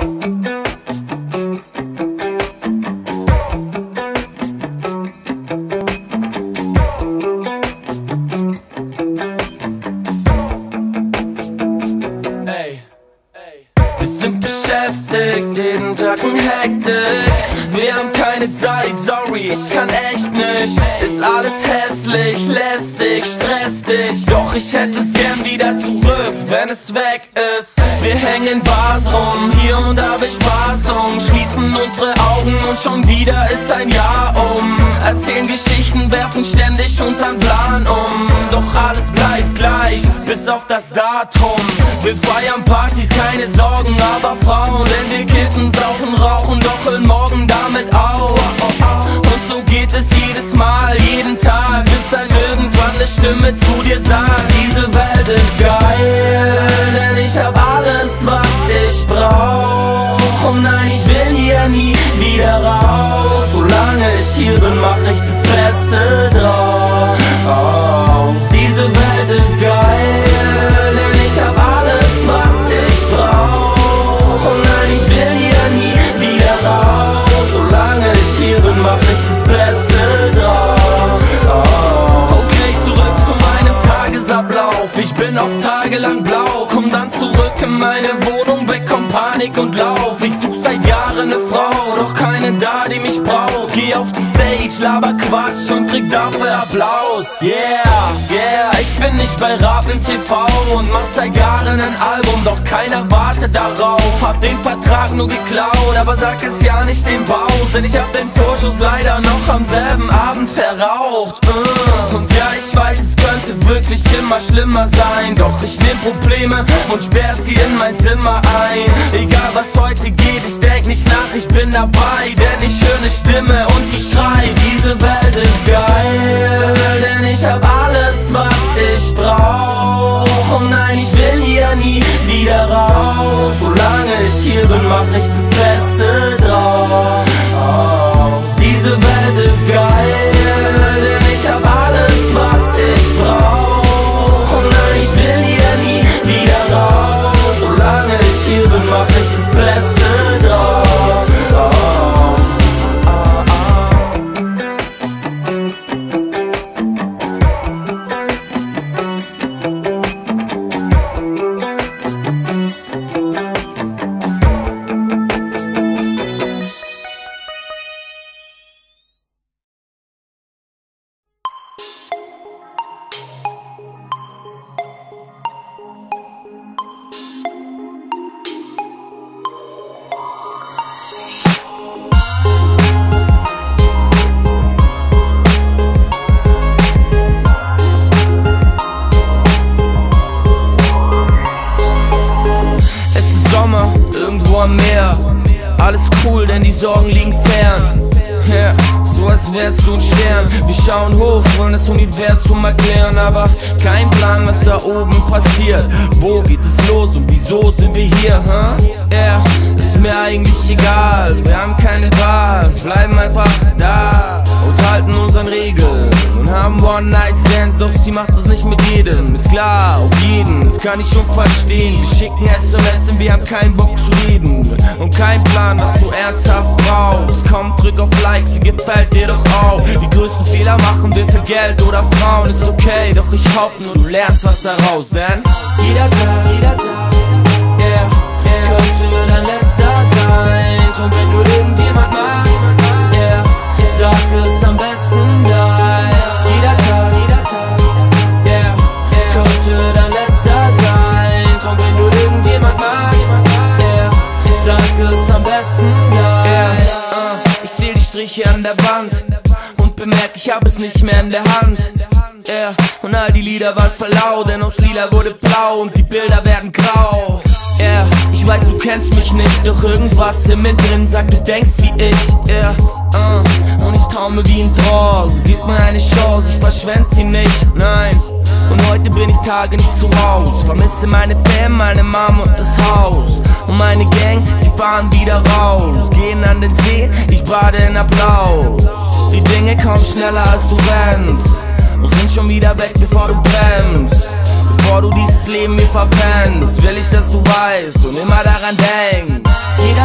Wir sind beschäftigt, jeden Tag in Hektik. Wir haben keine Zeit, sorry, ich kann echt nicht. Ist alles hässlich, lästig, stressig. Doch ich hätte es gern wieder zurück, wenn es weg ist. Wir hängen in Bars rum, hier und da wird Spaß um. Schließen unsere Augen und schon wieder ist ein Jahr um. Erzählen Geschichten, werfen ständig unseren Plan um. Doch alles bleibt gleich, bis auf das Datum. Wir feiern Partys, keine Sorgen, aber Frauen. Denn wir kiffen, saufen, rauchen, doch hören morgen damit auf. Und so geht es jedes Mal, jeden Tag, bis dann irgendwann eine Stimme zu dir sagt: Diese Welt ist geil, denn ich hab alles, was ich brauch. Und nein, ich will hier nie wieder raus. Solange ich hier bin, mach ich das Beste draus. Diese Welt ist geil, denn ich hab alles, was ich brauch. Und nein, ich will hier nie wieder raus. Solange ich hier bin, mach ich das Beste draus. Okay, zurück zu meinem Tagesablauf. Ich bin oft tagelang blau, komm dann zurück in meine Wohnung, bekomm Panik und Lauf. Ich such seit Jahren ne Frau, doch keine da, die mich braucht. Geh auf die Stage, laber Quatsch und krieg dafür Applaus. Yeah, ich bin nicht bei Rap im TV und mach seit Jahren ein Album, doch keiner wartet darauf. Hab den Vertrag nur geklaut, aber sag es ja nicht dem Baus, denn ich hab den Vorschuss leider noch am selben Abend verraucht. Und ja, ich weiß, es könnte wirklich immer schlimmer sein, doch ich nehm Probleme und sperr sie in mein Zimmer ein. Egal was heute geht, ich denk nicht nach, ich bin dabei, denn ich höre ne Stimme und sie schreit: Diese Welt ist geil, denn ich hab alles, was ich brauch. Und nein, ich will hier nie wieder raus. Solange ich hier bin, mach ich das Beste draus. Diese Welt ist geil, denn ich hab alles, was ich brauch. Und nein, ich will hier nie wieder raus. Solange ich hier bin, mach ich das Beste draus. Irgendwo am Meer, alles cool, denn die Sorgen liegen fern. Yeah, so als wärst du ein Stern. Wir schauen hoch, wollen das Universum erklären, aber kein Plan, was da oben passiert. Wo geht es los und wieso sind wir hier, Yeah, ist mir eigentlich egal, wir haben keine Wahl, bleiben einfach da und halten unseren Regeln und haben One-Night-Stands, doch sie macht das nicht mit jedem. Ist klar, auf jeden, das kann ich schon verstehen. Wir schicken SMS und wir haben keinen Bock zu reden und kein Plan, was du ernsthaft brauchst. Komm, drück auf Like, sie gefällt dir doch auch. Die größten Fehler machen wir für Geld oder Frauen, ist okay, doch ich hoffe nur, du lernst was daraus, denn jeder Tag, yeah, könnte dein letzter sein. Und wenn du irgendjemand magst, yeah, sag es am besten gleich. Jeder Tag, yeah, könnte dein letzter sein. Und wenn du irgendjemand magst, yeah, sag es am besten gleich. Ich zähl die Striche an der Wand und bemerk, ich hab es nicht mehr in der Hand. Yeah, und all die Lieder waren verlaut, denn aus Lila wurde blau und die Bilder werden grau. Yeah, ich weiß, du kennst mich nicht, doch irgendwas in mir drin sagt, du denkst wie ich. Yeah, und ich taume wie ein Troll. Gib mir eine Chance, ich verschwend sie nicht, nein. Und heute bin ich Tage nicht zu Haus. Vermisse meine Fam, meine Mom und das Haus. Und meine Gang, sie fahren wieder raus. Gehen an den See, ich bade in Applaus. Die Dinge kommen schneller als du rennst und sind schon wieder weg, bevor du bremst. Bevor du dieses Leben mir verpennst, will ich, dass du weißt und immer daran denkst. Jeder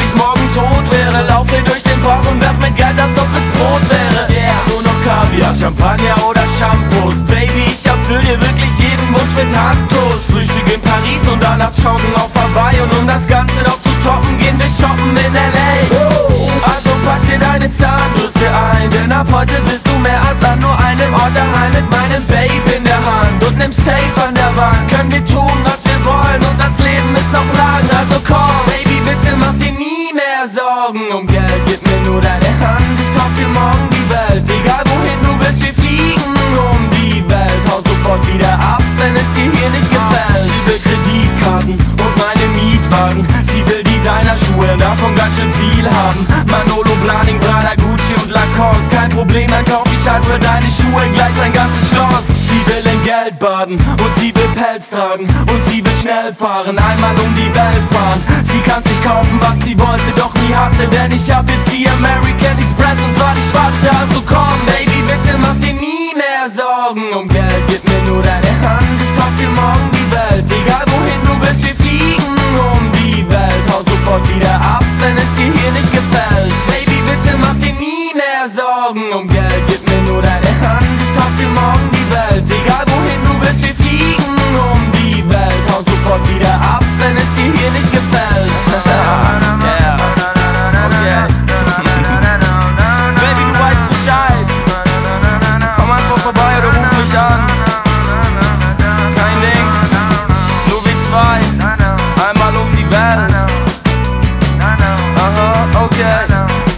ich morgen tot wäre. Laufe durch den Park und werf mit Geld, als ob es Brot wäre. Nur noch Kaviar, Champagner oder Shampoos. Baby, ich erfüll dir wirklich jeden Wunsch mit Handkuss. Frühstück in Paris und danach joggen auf Hawaii. Und um das Ganze noch zu toppen, gehen wir shoppen in L.A. Also pack dir deine Zahnbürste ein, denn ab heute bist du mehr als an nur einem Ort daheim. Mit meinem Babe in der Hand und nem Safe an der Wand können wir tun, was wir wollen, und das Leben ist noch lang. Also komm, Baby, bitte mach dir nie mehr Sorgen um Geld. Gib mir nur deine Hand, ich kauf dir morgen die Welt. Egal wohin du bist, wir fliegen um die Welt. Hau sofort wieder ab, wenn es dir hier nicht gefällt. Sie will Kreditkarten und meine Mietwagen. Sie will Designerschuhe, davon ganz schön viel haben. Manolo, Blahnik, Prada, Gucci und Lacoste. Kein Problem, dann kauf ich halt für deine Schuhe gleich ein ganzes Schloss. Sie will in Geld baden und sie will Pelz tragen und sie will schnell fahren, einmal um die Welt fahren. Sie kann sich kaufen, was sie wollte, doch nie hatte, denn ich hab jetzt die American Express und zwar die schwarze. Also komm, Baby, bitte mach dir nie mehr Sorgen um Geld. Gib mir nur deine Hand, ich kauf dir morgen die Welt. Egal wohin du bist, wir fliegen um die Welt. Hau sofort wieder ab, wenn es dir hier nicht gefällt. Baby, bitte mach dir nie mehr Sorgen um Geld. Gib mir nur deine Hand, ich kauf dir morgen die Welt. Egal wohin du bist, wir fliegen um die Welt. Hau sofort wieder ab, wenn es dir hier nicht gefällt. Yeah. Okay. Baby, du weißt Bescheid. Komm einfach vorbei oder ruf mich an. Kein Ding, nur wir zwei. Einmal um die Welt. Aha, okay.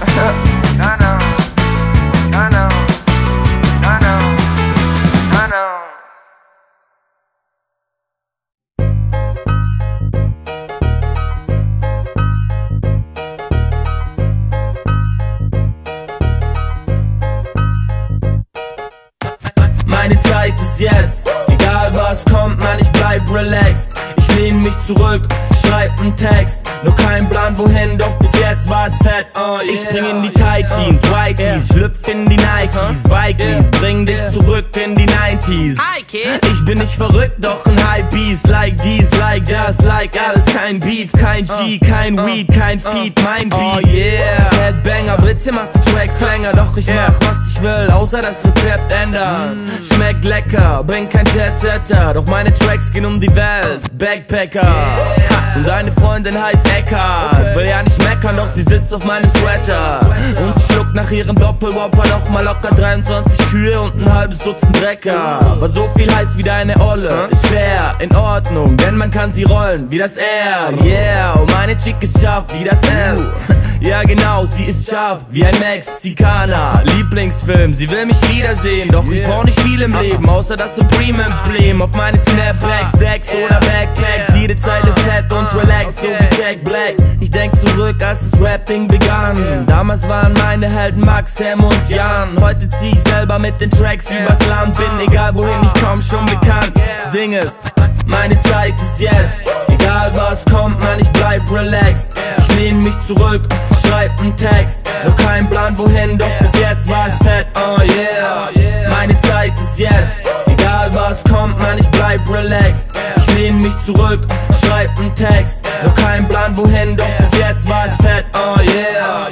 Meine Zeit ist jetzt, egal was kommt, man, ich bleib relaxed. Ich lehn mich zurück, schreib einen Text, noch kein Plan wohin, doch bis jetzt war es fett. Ich spring in die Tight Jeans, Whiteys, schlüpf in die Nikes, Bikies, bring dich zurück in die 90s. Ich bin nicht verrückt, doch ein Hypebeast, like dies, like das, like alles, kein Beef, kein G, kein Weed, kein Feed, mein Beat. Oh yeah, Headbanger, bitte mach die Tracks länger, doch ich mach was ich will, außer das Rezept ändern. Schmeckt lecker, bin kein Jetsetter, doch meine Tracks gehen um die Welt. Backpacker, und deine Freundin heißt Eckhart. Will ja nicht meckern, doch sie sitzt auf meinem Sweater und sie schluckt nach ihrem Doppelwhopper noch mal locker 23 Kühe und ein halbes Dutzend Drecker. Aber so viel heiß wie deine Olle ist schwer, in Ordnung, denn man kann sie rollen wie das R. Yeah, und meine Chick ist scharf wie das S. Ja genau, sie ist scharf wie ein Mexikaner. Lieblingsfilm, sie will mich wiedersehen, doch ich brauch nicht viel im Leben, außer das Supreme-Emblem auf meine Snapbacks, Decks oder Backpacks. Jede Zeile fett und relaxed, so wie Jack Black. Ich denk zurück, als das Rapping begann. Damals waren meine Helden Max, Sam und Jan. Heute zieh ich selber mit den Tracks übers Land. Bin egal wohin ich komm, schon bekannt. Sing es, meine Zeit ist jetzt. Egal was kommt, man, ich bleib relaxed. Ich lehn mich zurück, schreib einen Text, noch kein Plan wohin, doch bis jetzt war es fett. Oh yeah, meine Zeit ist jetzt. Egal was kommt, man, ich bleib relaxed. Ich lehn mich zurück, schreib einen Text, noch kein Plan wohin, doch bis jetzt war es fett. Oh yeah,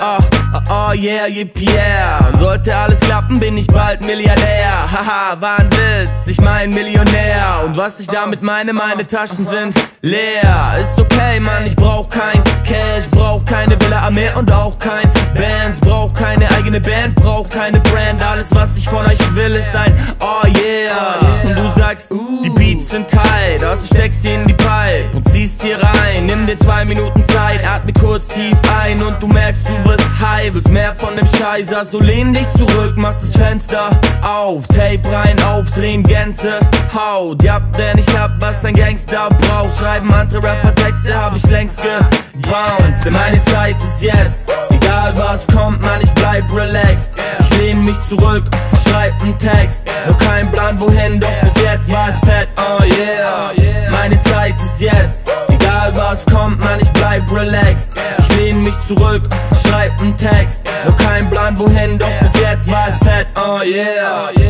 oh yeah, yippie yeah. Und sollte alles klappen, bin ich bald Milliardär. Haha, war ein Witz, ich mein Millionär. Und was ich damit meine Taschen sind leer. Ist okay, Mann, ich brauch kein Cash, brauch keine Villa am Meer und auch kein Bands. Brauch keine eigene Band, brauch keine Brand. Alles was ich von euch will ist ein oh yeah. Und du sagst, die Beats sind tight, also steckst sie in die Pipe und ziehst hier rein. Nimm dir 2 Minuten Zeit, atme kurz tief ein und du merkst, du wirst high, willst mehr von dem Scheiß. Also lehn dich zurück, mach das Fenster auf, Tape rein, aufdrehen, Gänsehaut. Ja, denn ich hab, was ein Gangster braucht. Schreiben andere Rapper Texte, hab ich längst gebounced. Denn meine Zeit ist jetzt. Egal was kommt, man, ich bleib relaxed. Ich lehn mich zurück, schreib einen Text, noch kein Plan wohin, doch bis jetzt war es fett. Oh yeah, meine Zeit ist jetzt. Egal was kommt, man, ich bleib relaxed. Ich lehn mich zurück, schreib einen Text, noch kein Plan wohin, doch bis jetzt war es fett. Oh yeah.